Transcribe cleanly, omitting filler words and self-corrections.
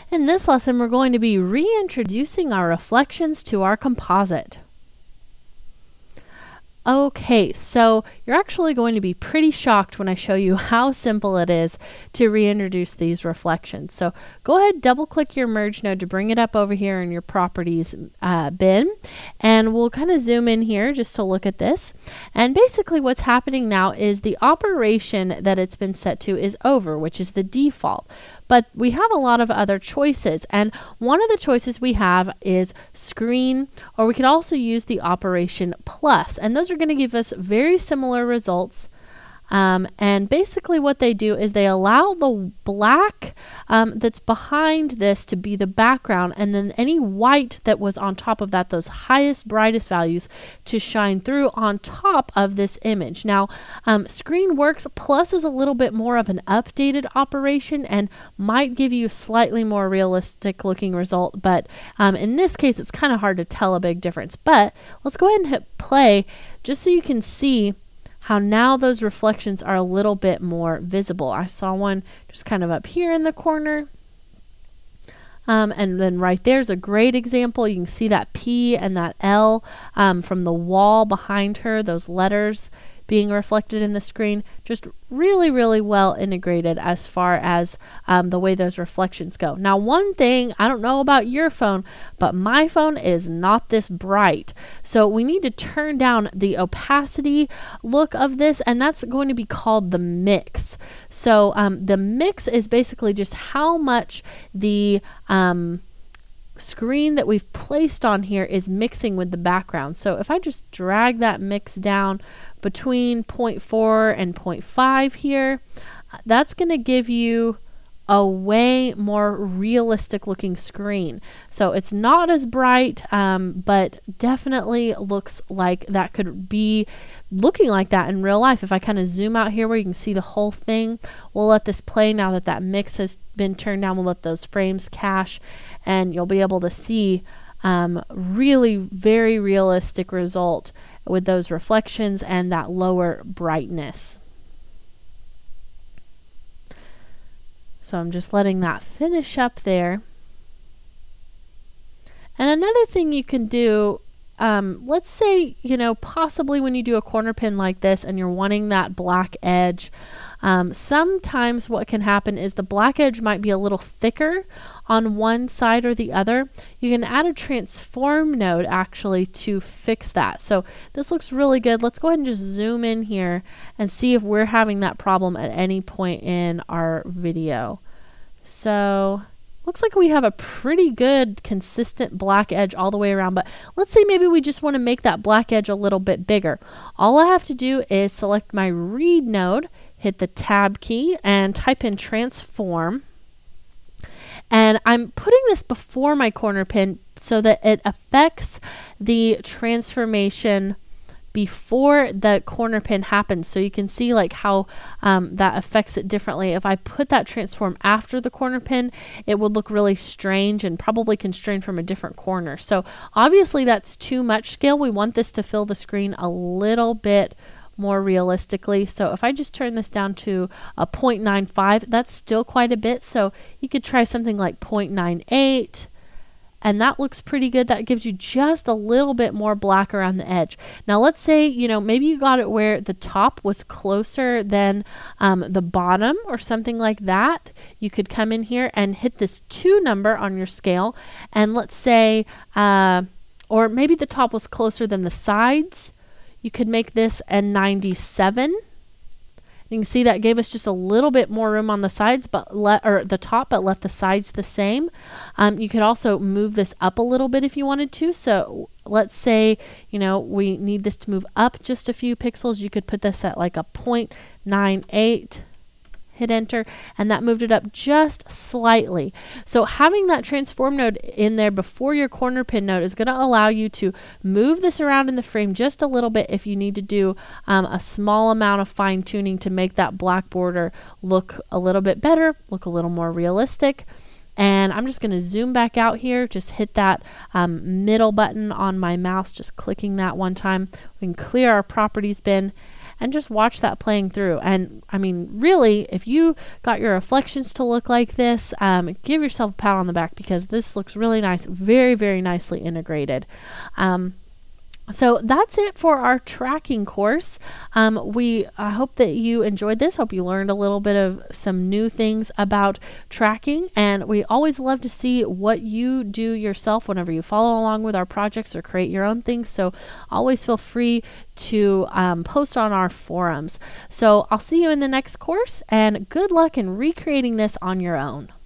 In this lesson, we're going to be reintroducing our reflections to our composite. Okay, so you're actually going to be pretty shocked when I show you how simple it is to reintroduce these reflections. So go ahead, double click your merge node to bring it up over here in your properties bin, and we'll kind of zoom in here just to look at this. And basically what's happening now is the operation that it's been set to is over, which is the default. But we have a lot of other choices, and one of the choices we have is screen, or we could also use the operation plus, and those are going to give us very similar results. And basically what they do is they allow the black that's behind this to be the background, and then any white that was on top of that, those highest, brightest values, to shine through on top of this image. Now, screen works, plus is a little bit more of an updated operation and might give you a slightly more realistic looking result, but in this case it's kind of hard to tell a big difference. But let's go ahead and hit play just so you can see how now those reflections are a little bit more visible. I saw one just kind of up here in the corner. And then right there's a great example. You can see that P and that L from the wall behind her, those letters being reflected in the screen. Just really, really well integrated as far as the way those reflections go. Now, one thing, I don't know about your phone, but my phone is not this bright. So we need to turn down the opacity look of this, and that's going to be called the mix. So the mix is basically just how much the screen that we've placed on here is mixing with the background. So if I just drag that mix down between 0.4 and 0.5 here, that's going to give you a way more realistic looking screen. So it's not as bright, but definitely looks like that could be looking like that in real life. If I kind of zoom out here where you can see the whole thing, we'll let this play now that that mix has been turned down. We'll let those frames cache, and you'll be able to see really very realistic result with those reflections and that lower brightness. So I'm just letting that finish up there. And another thing you can do, let's say, you know, possibly when you do a corner pin like this and you're wanting that black edge, sometimes what can happen is the black edge might be a little thicker on one side or the other. You can add a transform node actually to fix that. So this looks really good. Let's go ahead and just zoom in here and see if we're having that problem at any point in our video. So looks like we have a pretty good consistent black edge all the way around, but let's say maybe we just want to make that black edge a little bit bigger. All I have to do is select my read node, hit the tab key, and type in transform. And I'm putting this before my corner pin so that it affects the transformation before the corner pin happens. So you can see like how that affects it differently. If I put that transform after the corner pin, it would look really strange and probably constrained from a different corner. So obviously that's too much scale. We want this to fill the screen a little bit more realistically. So if I just turn this down to a 0.95, that's still quite a bit. So you could try something like 0.98, and that looks pretty good. That gives you just a little bit more black around the edge. Now let's say, you know, maybe you got it where the top was closer than the bottom or something like that. You could come in here and hit this 2 number on your scale, and let's say, or maybe the top was closer than the sides. You could make this a 97. You can see that gave us just a little bit more room on the sides, but the top, but left the sides the same. You could also move this up a little bit if you wanted to. So let's say, you know, we need this to move up just a few pixels. You could put this at like a 0.98. Hit enter, and that moved it up just slightly. So having that transform node in there before your corner pin node is going to allow you to move this around in the frame just a little bit if you need to do a small amount of fine tuning to make that black border look a little bit better, look a little more realistic. And I'm just going to zoom back out here, just hit that middle button on my mouse, just clicking that one time. We can clear our properties bin. and just watch that playing through. And I mean, really, if you got your reflections to look like this, give yourself a pat on the back, because this looks really nice, very, very nicely integrated. So that's it for our tracking course. I hope that you enjoyed this. Hope you learned a little bit of some new things about tracking. And we always love to see what you do yourself whenever you follow along with our projects or create your own things. So always feel free to post on our forums. So I'll see you in the next course, and good luck in recreating this on your own.